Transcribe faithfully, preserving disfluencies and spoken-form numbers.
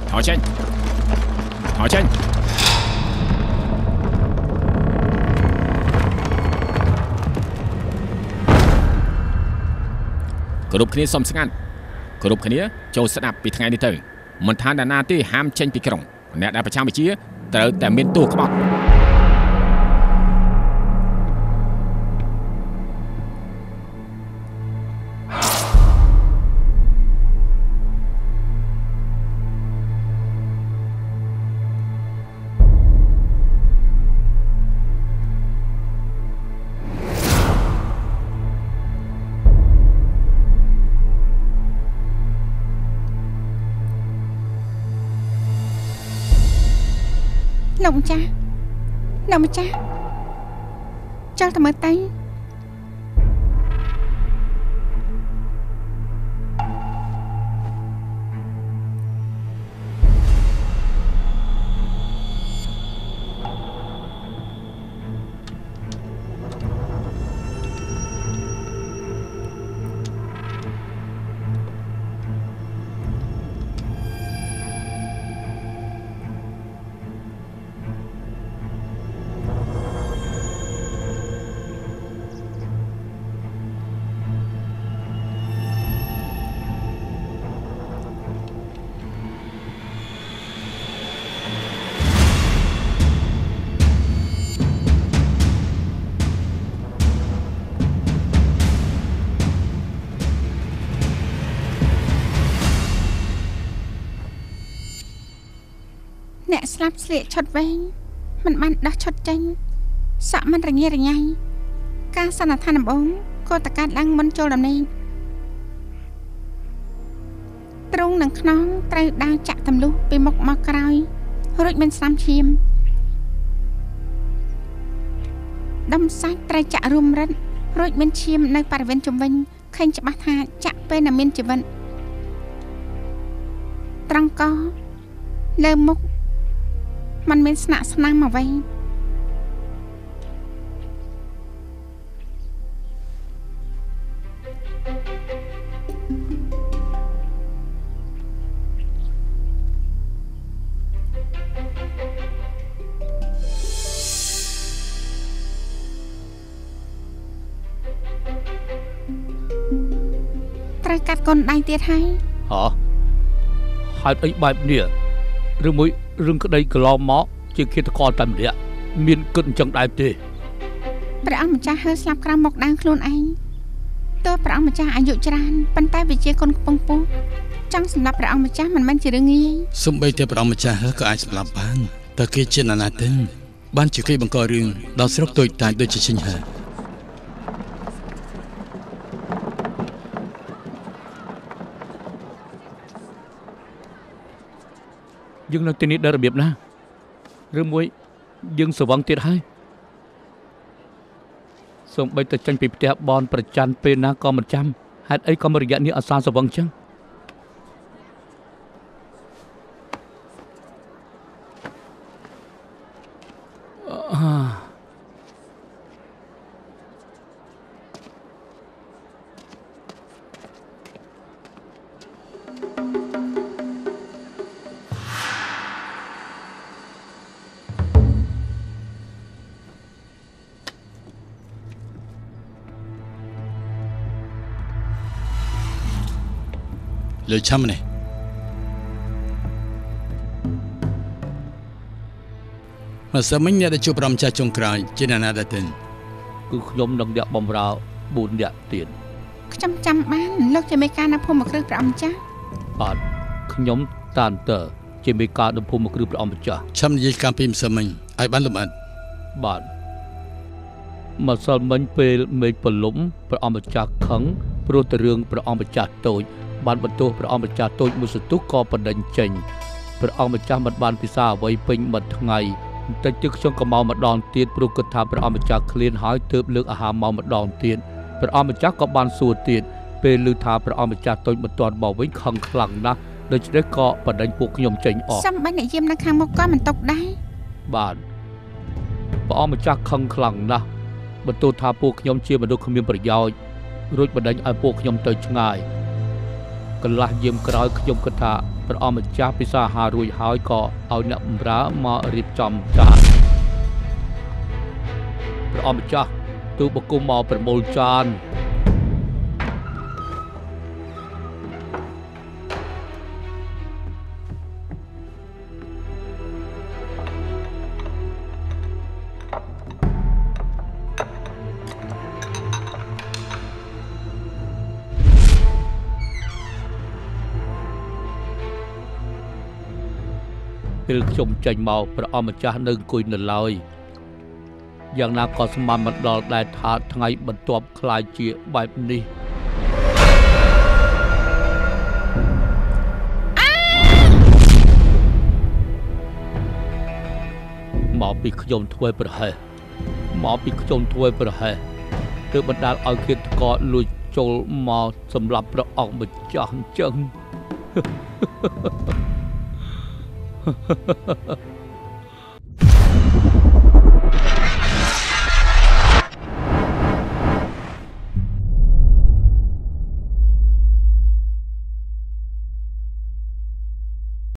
ថយចេញថយចេញគ្រប់គ្នាសុំស្ងាត់គ្រប់គ្នាចូលស្ដាប់ពីថ្ងៃនេះទៅមិនថាអ្នកណាទេហាមចេញពីក្រុងអ្នកដែលប្រចាំវិជាត្រូវតែមានទោសក្បត់លោកម្ចាស់លោកម្ចាស់ចង់ទៅមើលទៅអ្នកស្លាប់ស្លៀកឈុតវែងមិនបានដោះឈុតចេញសក់មិនរងារញ៉ៃការសន្និដ្ឋានដំបូងក៏តកាត់ឡើងមុនចូលដំណេកទ្រូងនឹងខ្នងត្រូវដាវចាក់ទម្លុះពីមុខមកក្រោយរួចមិនស្លាំឈាមដុំសាច់ត្រូវចាក់រួមរិទ្ធរួចមានឈាមនៅបរិវេណជុំវិញឃើញច្បាស់ថាចាក់ពេលណាមានជីវិតត្រង់កលើមុខมันមានស្នាក់ស្នាមអ្វីត្រូវកាត់កូនដៃទៀតហើយហ៎ហេតុអីបែបនេះឬមួយរឿងក្តីកន្លងមកជាឃាតករតែម្នាក់មានគិតអញ្ចឹងដែរទេព្រះអង្គម្ចាស់ហើស្លាប់ក្រោមមកដើមខ្លួនឯងទោះព្រះអង្គម្ចាស់អាយុច្រើនប៉ុន្តែវាជាកូនកំពុងពោះចង់សម្លាប់ព្រះអង្គម្ចាស់មិនមែនជារឿងងាយសូម្បីតែព្រះអង្គម្ចាស់ហើក៏អាចសម្លាប់បានតែគេជាណាស់ទេបានជាគេបង្ករឿងដល់ស្រុកតូចតាចដូចជាឈិញហើយើងនៅទីនេះដល់របៀបណាឬមួយយើងស្វឹងទៀតហើយសូម្បីតែចាញ់ពីផ្ទះបនប្រច័ណ្ឌពេលណាក៏មិនចាំហេតុអីក៏មករយៈនេះអសាស្វឹងចឹងលើឆាំនេះមកសមិញអ្នកដែលជួបប្រំចាស់ចុងក្រោយជាអ្នកណាដែរទេគឺខ្ញុំនឹងអ្នកបំរើបួនអ្នកទៀតខ្ញុំចាំបានលោកជាមេការនៅភូមិគ្រឹះព្រះអង្គម្ចាស់បាទខ្ញុំតានតើជាមេការនៅភូមិគ្រឹះព្រះអង្គម្ចាស់ឆាំនិយាយការពីម្សិលមិញឲ្យបានលម្អិតបាទម្សិលមិញពេលមេឃប្រលំព្រះអង្គម្ចាស់ខឹងព្រោះតែរឿងព្រះអង្គម្ចាស់តូចបានបន្ទោសព្រះអង្គម្ចាស់តូចមួយសន្ទុះក៏បណ្ដេញចេញព្រះអង្គម្ចាស់មិនបានពិសាអ្វីពេញមួយថ្ងៃបន្តិចទៀតខ្ញុំក៏មកម្ដងទៀតព្រោះគិតថាព្រះអង្គម្ចាស់ឃ្លានហើយទើបលើកអាហារមកម្ដងទៀតព្រះអង្គម្ចាស់ក៏បានសួរទៀតពេលឮថាព្រះអង្គម្ចាស់តូចមិនទាន់មកវិញខឹងខ្លាំងណាស់ដូច្នេះក៏បណ្ដេញពួកខ្ញុំចេញអស់សំបីអ្នកយាមនៅខាងមុខក៏មិនຕົកដែរបាទព្រះអង្គម្ចាស់ខឹងខ្លាំងណាស់បន្ទោសថាពួកខ្ញុំជាមនុស្សគ្មានប្រយោជន៍រួចបណ្ដេញឲ្យពួកខ្ញុំទៅឆ្ងាយកន្លះយាមក្រោយខ្ញុំគិតថាព្រះអង្គម្ចាស់ពិសាហារួចហើយក៏ឲ្យអ្នកបម្រើមករៀបចំចានព្រះអង្គម្ចាស់ទូបង្គំមកប្រមូលចានពេលខ្ញុំចេញមកព្រះអង្គម្ចាស់នៅអង្គុយនៅឡើយយ៉ាងណាក៏ស្មានមិនដល់ដែលថាថ្ងៃបន្ទាប់ខ្លាយជាបែបនេះមកពីខ្ញុំធ្វើប្រហែសមកពីខ្ញុំធ្វើប្រហែសទើបបណ្ដាលឲ្យឃាតករលួចចូលមកសម្រាប់ព្រះអង្គម្ចាស់អញ្ចឹង